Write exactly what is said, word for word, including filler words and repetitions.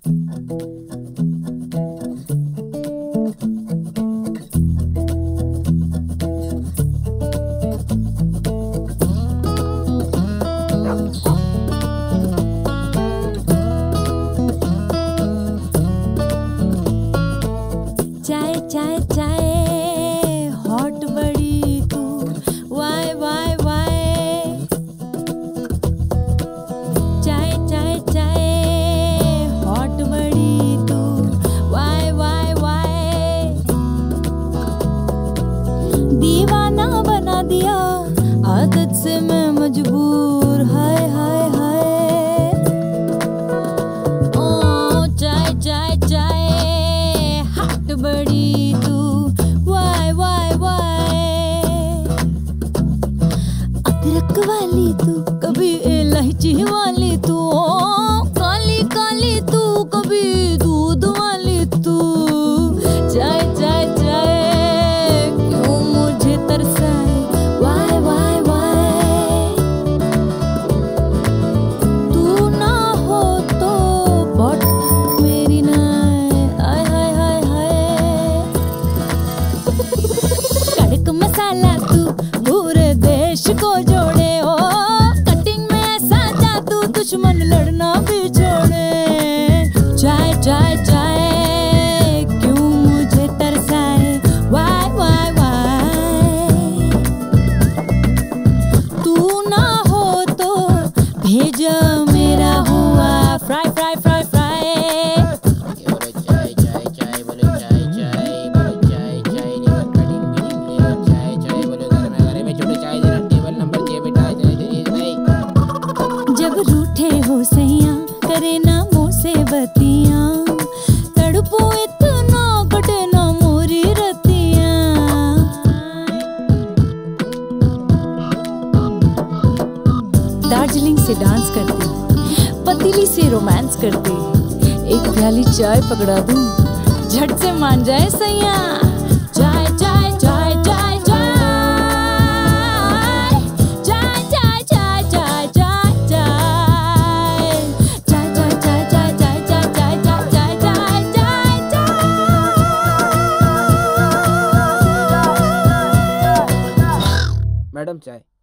चाय चाय चाय हॉट बड़ी तू वाय वाय वाय। चाय चाय चाय हॉट बड़ी तू वाय वाय वाय। दीवाना बना दिया आदत से मैं मजबूर हाय हाय हाय। ओ चाय चाय चाय बड़ी तू वाय वाय वाय। अदरक वाली तू कभी इलायची वाली तू काली काली तू कभी दूध वाली तू। चाय चाय चाय क्यों मुझे तरसाए वाय वाय वाय। तू ना हो तो बॉट मेरी ना मसाला तू पूरे देश को जोड़े ओ। कटिंग में ऐसा जादू दुश्मन लड़ना भी छोड़े। चाय चाय चाय क्यों मुझे तरसाए वाय वाय वाय। तू ना हो तो भेजा मेरा हुआ फ्राई फ्राई फ्राई फ्राई। जब रूठे हो सैया करे ना मुँह से बतियां। तड़पो इतना कटे ना मोरी रतियां। दार्जिलिंग से डांस करती पतीली से रोमांस करती। एक प्याली चाय पकड़ा दूं झट से मान जाए सैया। चाय चाय चाय चाय मैडम चाय।